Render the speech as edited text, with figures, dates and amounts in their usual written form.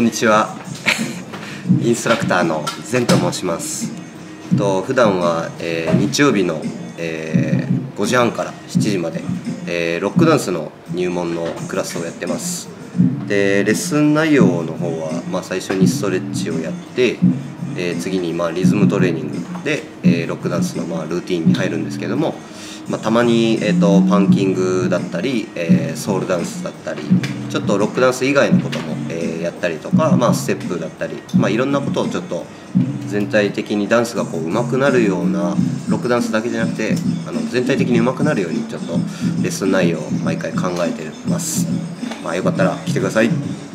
こんにちは。インストラクターのゼンと申します。普段は、日曜日の、5時半から7時まで、ロックダンスの入門のクラスをやってます。でレッスン内容の方は、最初にストレッチをやって、次にリズムトレーニングで、ロックダンスのルーティンに入るんですけども、たまに、パンキングだったり、ソウルダンスだったり、ちょっとロックダンス以外のことも、やったりとか、ステップだったり、いろんなことをちょっと全体的にダンスが上手くなるような、ロックダンスだけじゃなくて全体的に上手くなるようにちょっとレッスン内容を毎回考えてます。よかったら来てください。